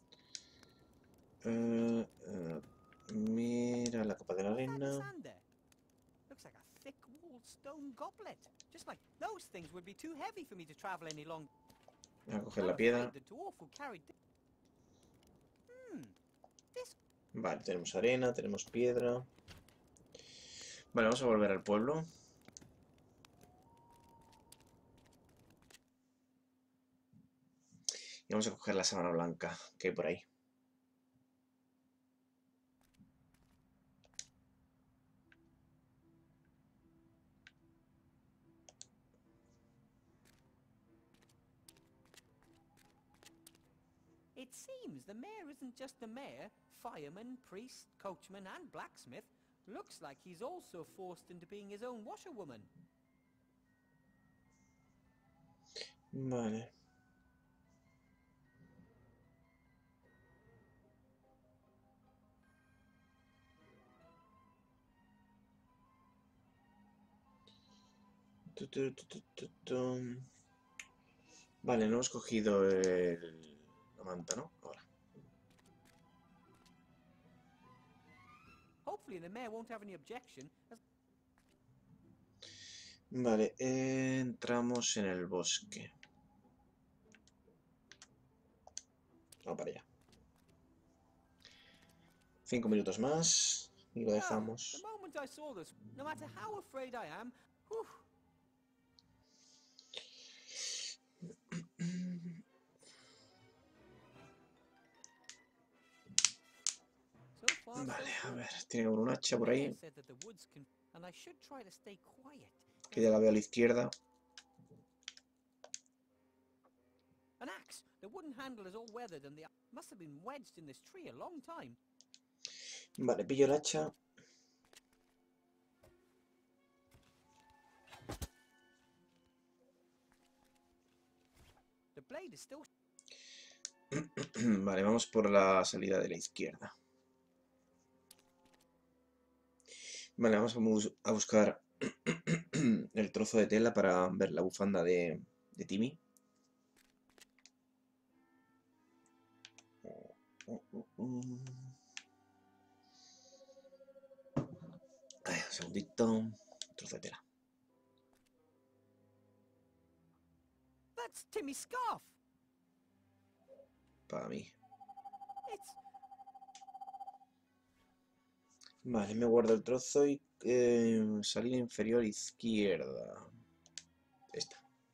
Mira la copa de la what's that arena. sand there? Looks like a thick-walled stone goblet. Just like those things would be too heavy for me to travel any longer. Voy a coger la piedra. The dwarf who carried. This. Vale, tenemos arena, tenemos piedra. Vale, vamos a volver al pueblo. Y vamos a coger la sábana blanca que hay por ahí. It seems the mayor isn't just the mayor. Fireman, priest, coachman, and blacksmith. Looks like he's also forced into being his own washerwoman. Vale. Vale, no hemos cogido la manta, ¿no? Ahora. Hopefully the mayor won't have any objection. Vale, entramos en el bosque. Vamos para allá. 5 minutos más y lo The dejamos. moment I saw this, no matter how afraid I am, whew, Vale, a ver, tiene un hacha por ahí, Said that the woods can, and I should try to stay quiet. que ya la veo a la izquierda. An axe. The wooden handle is all weathered and the must have been wedged in this tree a long time. Vale, pillo el hacha. The blade is still. Vale, vamos por la salida de la izquierda. Vale, vamos a buscar el trozo de tela para ver la bufanda de Timmy. Ay, un segundito. Trozo de tela. That's Timmy's scarf. Para mí. It's Vale, me guardo el trozo y salida inferior izquierda. Esta.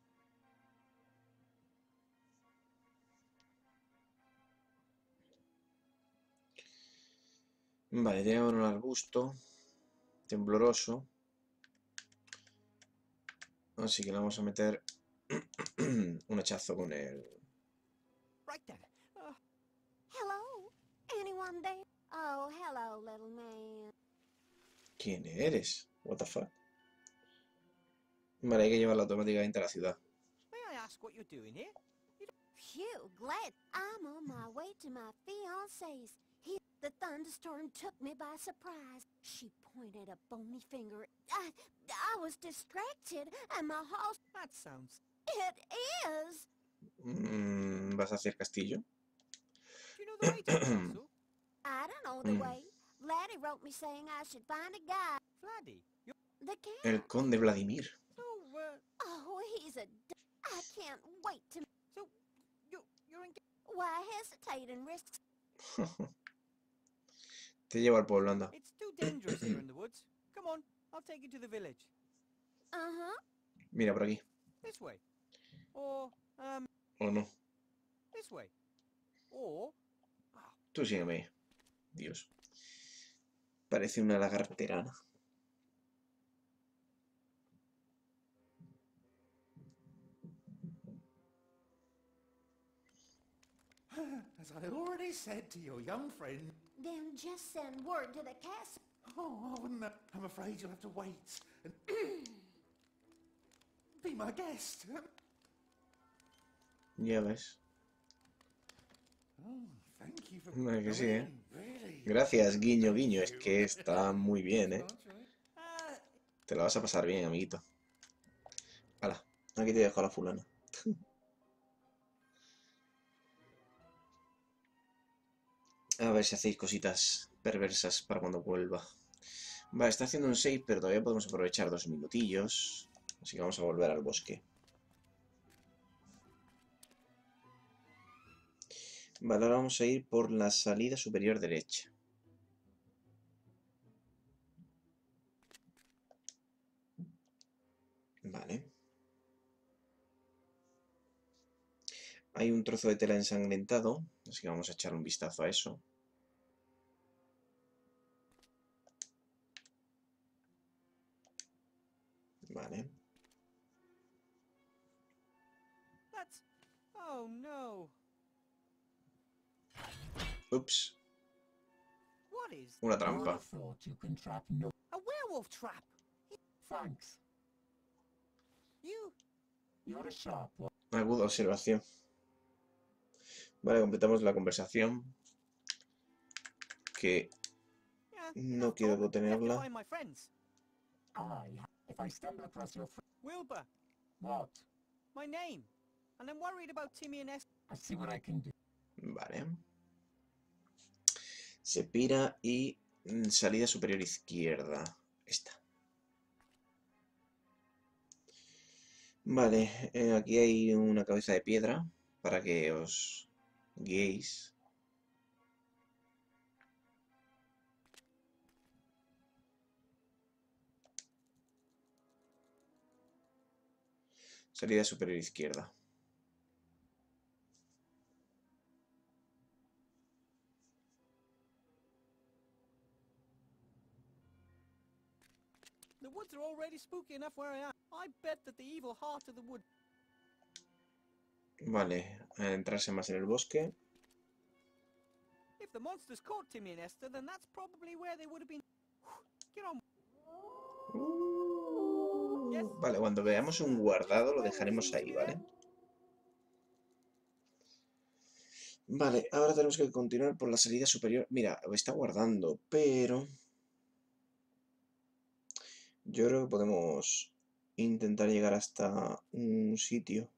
Vale, tenemos un arbusto tembloroso. Así que le vamos a meter un hachazo con el... right then. Hello? Anyone there? Oh, hello, little man. ¿Quién eres? What the fuck? Vale, hay que llevarla automáticamente a la ciudad. May I ask what you're doing here? Phew, glad I'm on my way to my fiancé's. The thunderstorm took me by surprise. She pointed a bony finger. I was distracted, and my horse... That sounds. It is! ¿Vas hacia el castillo? Do you know the way to the castle? I don't know the way. Laddie wrote me saying I should find a guy. Fladdy. You're The cat. El conde Vladimir. so. Oh, he's a... I can't wait to... So you're engaged. Why hesitate and risk... Te llevo al pueblo, anda. It's too dangerous here in the woods. Come on, I'll take you to the village. Uh-huh. Mira, por aquí. This way. Or ¿O no? this way. Or Tú sígueme. Dios. Parece una lagarterana. As I already said to your young friend. Then just send word to the castle. Oh, I wouldn't. I'm afraid you'll have to wait and be my guest. Ya ves. Oh, thank you for Bueno, que sí, ¿eh? Really. Gracias, guiño, guiño. Es que está muy bien, ¿eh? That's right. Te la vas a pasar bien, amiguito. Hala, aquí te dejo a la fulana. A ver si hacéis cositas perversas para cuando vuelva. Vale, está haciendo un save, pero todavía podemos aprovechar 2 minutillos. Así que vamos a volver al bosque. Vale, ahora vamos a ir por la salida superior derecha. Vale. Hay un trozo de tela ensangrentado, así que vamos a echar un vistazo a eso. Vale. that's. Oh no. Ups, What is una trampa. Thought you can trap no. a werewolf trap? Thanks. You're a sharp one. Aguda observación. Vale, completamos la conversación. Que Yeah. no I've quiero told them we have to detenerla. find my friends. If I stumble across your friend. Wilbur, What? my name. And I'm worried about Timmy and Esther. I see what I can do. Vale. Se pira y salida superior izquierda. Esta. Vale, aquí hay una cabeza de piedra para que os guiéis. Salida superior izquierda. The woods are already spooky enough where I am. I bet that the evil heart of the wood... Vale, adentrarse más en el bosque. If the monsters caught Timmy and Esther, then that's probably where they would have been... Get on. Yes. Vale, cuando veamos un guardado lo dejaremos ahí, ¿vale? Vale, ahora tenemos que continuar por la salida superior. Mira, está guardando, pero... yo creo que podemos intentar llegar hasta un sitio.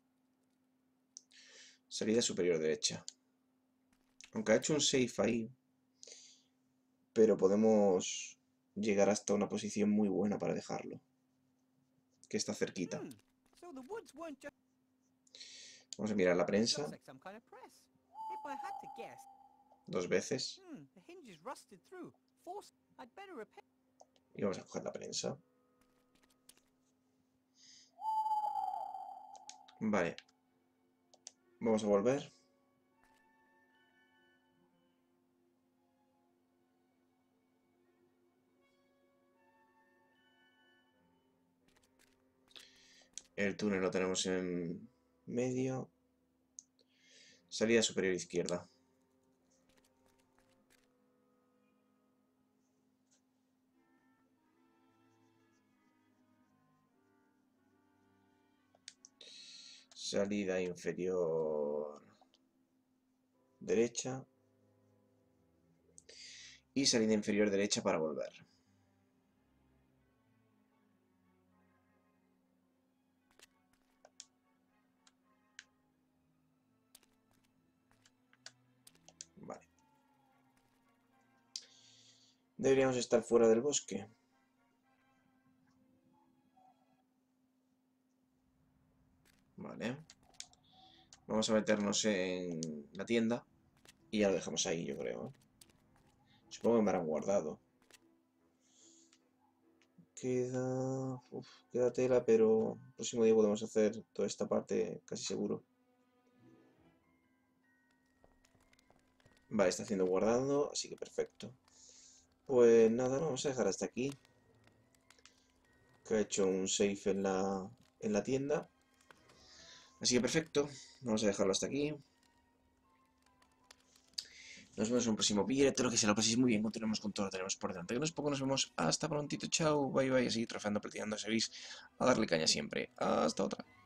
Salida superior derecha. Aunque ha hecho un safe ahí. Pero podemos llegar hasta una posición muy buena para dejarlo. Que está cerquita. So the woods weren't just... Vamos a mirar la prensa. Looks like some kind of press. If I had to guess... 2 veces. The hinge is rusted through. Force... I'd better repair... Y vamos a coger la prensa. Vale. Vamos a volver. El túnel lo tenemos en medio. Salida superior izquierda. Salida inferior derecha. Y salida inferior derecha para volver. Vale. Deberíamos estar fuera del bosque. Vale. Vamos a meternos en la tienda. Y ya lo dejamos ahí, yo creo. Supongo que me habrán guardado. Queda tela, pero el próximo día podemos hacer toda esta parte casi seguro. Vale, está haciendo guardando, así que perfecto. Pues nada, vamos a dejar hasta aquí. Que ha hecho un save en la tienda. Así que perfecto, vamos a dejarlo hasta aquí. Nos vemos en un próximo vídeo, espero que se lo paséis muy bien, continuemos con todo lo que tenemos por delante. Que no es poco, nos vemos hasta prontito, chao, bye bye, a seguir trofeando, platinando, seguís a darle caña siempre. Hasta otra.